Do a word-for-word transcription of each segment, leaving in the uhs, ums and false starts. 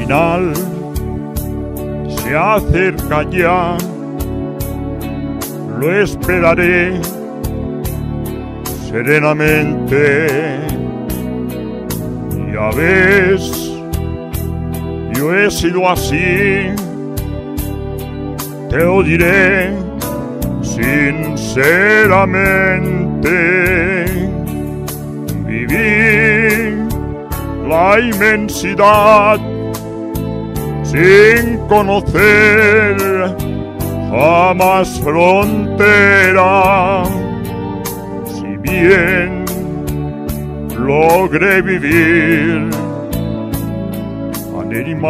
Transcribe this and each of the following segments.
final se acerca ya, lo esperaré serenamente. Ya ves, yo he sido así, te lo diré sinceramente. Viví la inmensidad sin conocer jamás frontera. Si bien logré vivir and in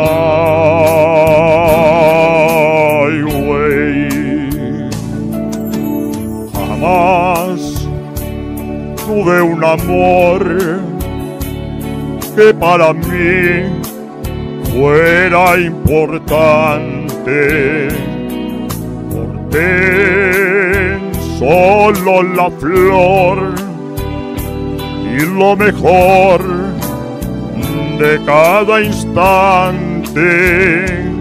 my way, jamás tuve un amor que para mí fuera importante. Porté solo la flor y lo mejor de cada instante.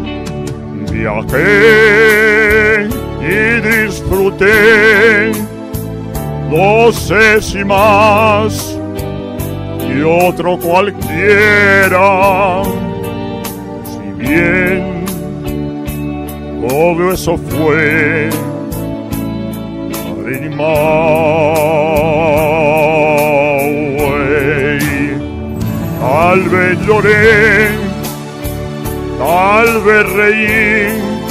Viajé y disfruté doce y más y otro cualquiera. Si bien todo eso fue in my way, tal vez lloré, tal vez reí,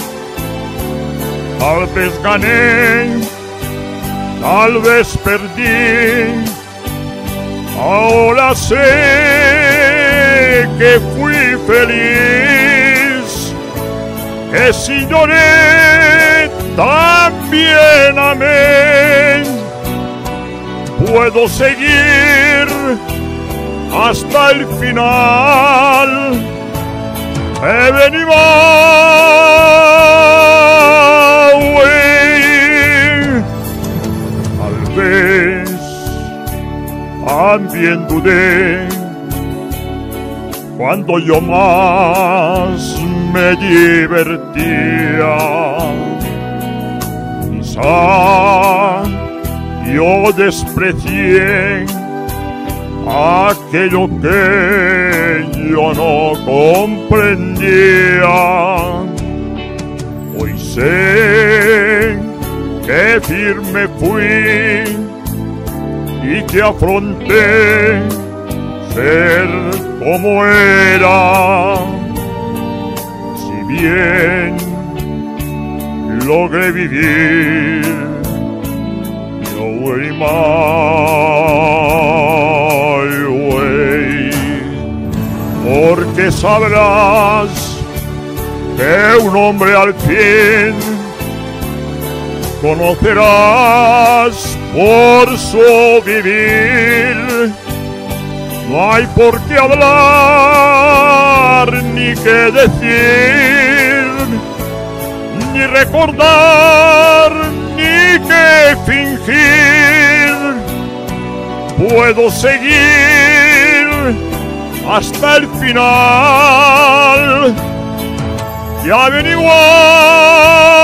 tal vez gané, tal vez perdí. Ahora sé que fui feliz, que si lloré también amé. Puedo seguir hasta el final. He venido tal vez también dudé cuando yo más me divertía. Quizá yo desprecié aquello que yo no comprendía. Hoy sé que firme fui y que afronté ser como era. Si bien logré vivir, yo voy my way, porque sabrás que un hombre al fin conocerás por su vivir. No hay por qué hablar ni qué decir, ni recordar ni qué fingir. Puedo seguir hasta el final. Ya ven igual.